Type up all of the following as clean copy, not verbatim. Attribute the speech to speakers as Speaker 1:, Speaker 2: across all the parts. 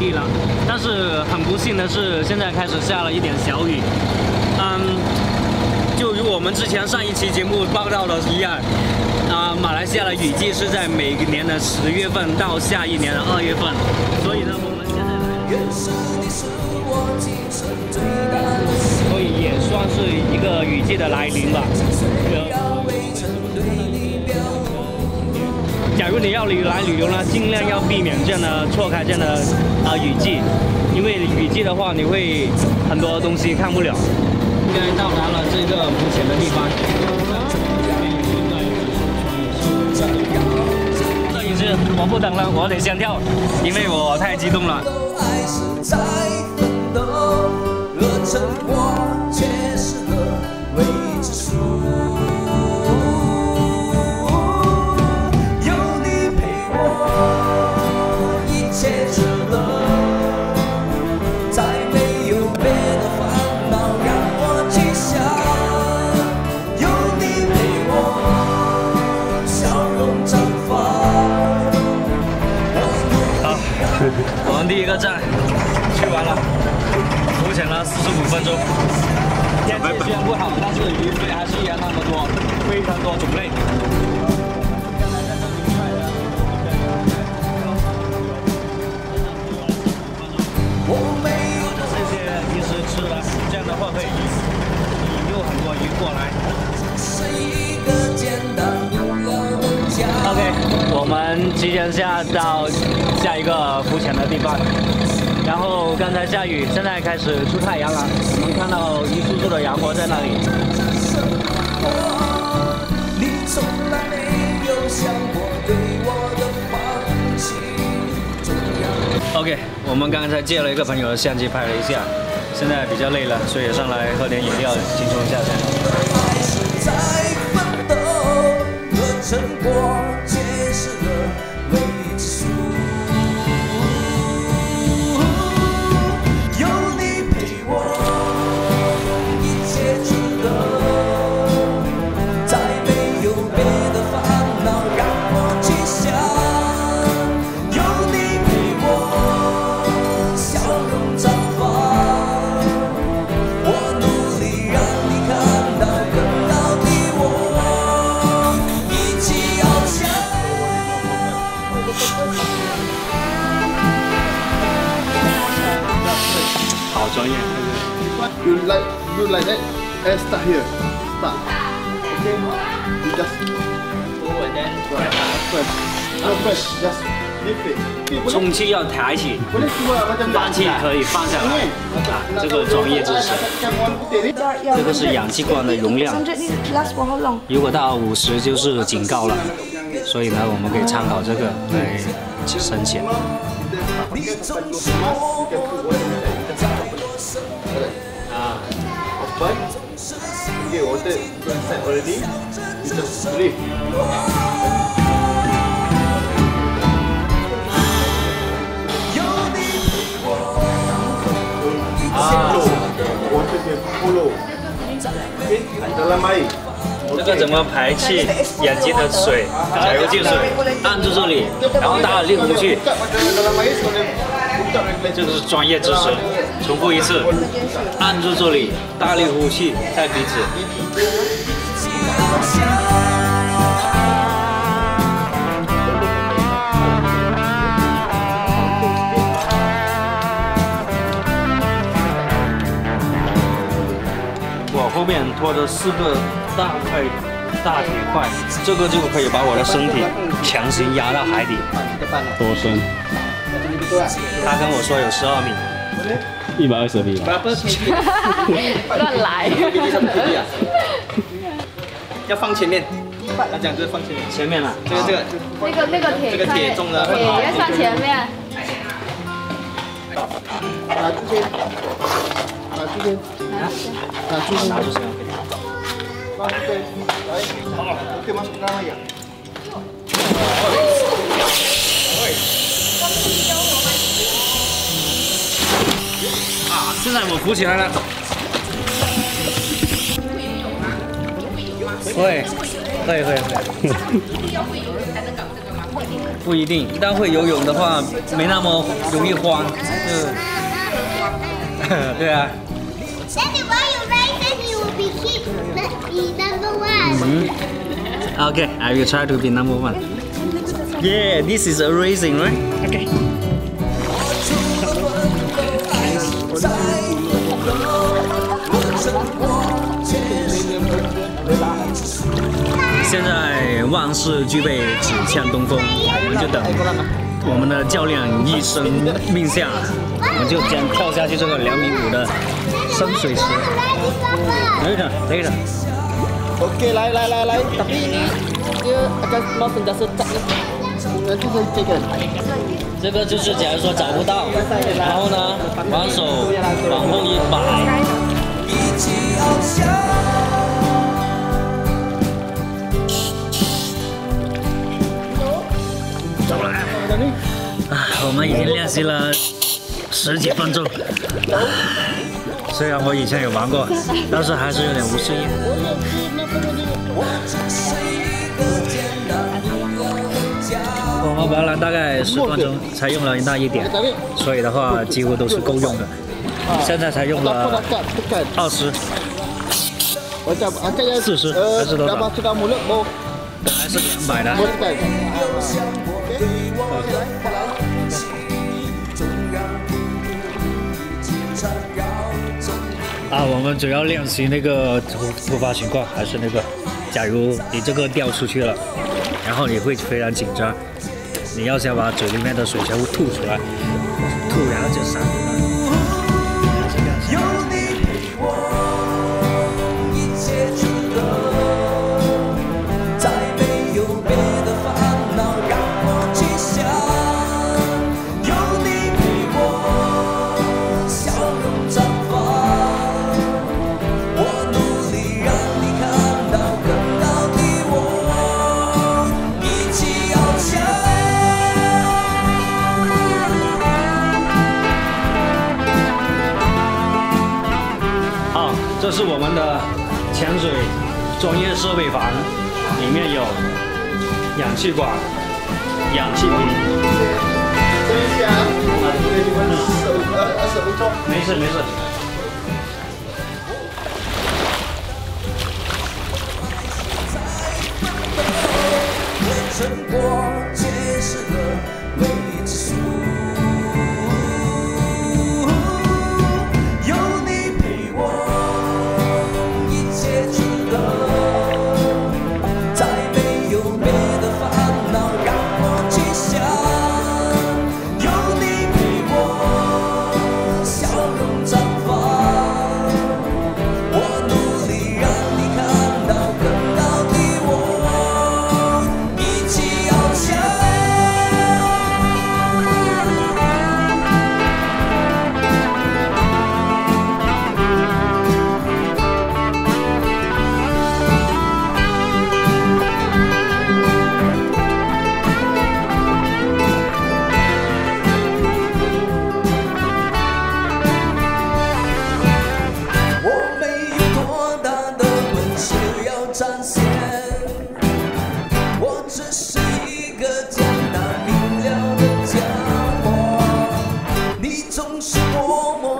Speaker 1: 地了。但是很不幸的是，现在开始下了一点小雨。就如我们之前上一期节目报道的一样，马来西亚的雨季是在每年的10月份到下一年的2月份，所以呢，我们现在所以也算是一个雨季的来临吧。假如你要来旅游呢，尽量要避免这样的错开这样的雨季，因为雨季的话，你会很多东西看不了。应该到达了这个浮潜的地方。摄影师，我不等了，我得先跳，因为我太激动了。我们第一个站去完了，浮潜了45分钟。天气虽然不好，但是鱼还是一样那么多，非常多种类。这些平时吃了，这样的话可以引诱很多鱼过来。OK， 我们即将到下一个浮潜的地方。然后刚才下雨，现在开始出太阳了，我们看到一束束的阳光在那里。OK， 我们刚才借了一个朋友的相机拍了一下，现在比较累了，所以上来喝点饮料轻松一下先。成果揭示了未知数，有你陪我，一切值得。再没有别的烦恼让我去想，有你陪我，笑容绽放。我努力让你看到更高的我。好专业。
Speaker 2: You like that? And start here. Start. Okay. You just
Speaker 1: go and then
Speaker 2: press. No press. Just lift it.
Speaker 1: 充气要抬起，放气可以放下来。这个专业知识。这个是氧气罐的容量，如果到50就是警告了。所以呢，我们可以参考这个来深潜。这个怎么排气？眼睛的水，假如就是按住这里，然后大力呼气。这个是专业知识。重复一次，按住这里，大力呼气，在鼻子。我后面拖着4个大铁块，这个就可以把我的身体强行压到海底。
Speaker 3: 多深？
Speaker 1: 他跟我说有12米
Speaker 3: ，120米。
Speaker 4: 乱来。
Speaker 5: 要放前面，他讲就是放前面。
Speaker 1: 前面啊？
Speaker 4: 那个铁，这个铁重的，铁要放前面。
Speaker 2: 拿这些，拿这些，拿这些，拿这些。放这些，来，好，oke masuk ke dalam ya。
Speaker 1: 现在我浮起来了。会。不一定，但会游泳的话没那么容易慌。
Speaker 6: 对啊。
Speaker 7: Daddy, why you raise and you will be number one?
Speaker 6: Okay, I will try to be number one. Yeah, this is a racing, right? Okay. 现在万事俱备，只欠东风，我们就等我们的教练一声令下，我们就将跳下去这个2.5米的深水池。等一下。
Speaker 2: Okey, 来。Tapi ini dia akan mau sentiasa tak nanti saya cek.
Speaker 6: 这个就是假如说找不到，然后呢，把手往后一摆。我们已经练习了10几分钟。虽然我以前有玩过，但是还是有点不适应。我们玩了大概10分钟，才用了那1点，所以的话几乎都是够用的。现在才用了20、40还是多少？本来是200的。 我们主要练习那个突发情况，还是那个，假如你这个掉出去了，然后你会非常紧张，你要先把嘴里面的水全部吐出来，吐然后就闪。这是我们的潜水专业设备房，里面有氧气管、氧气瓶。没事。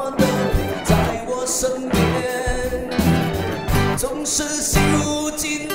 Speaker 1: 总是心如今。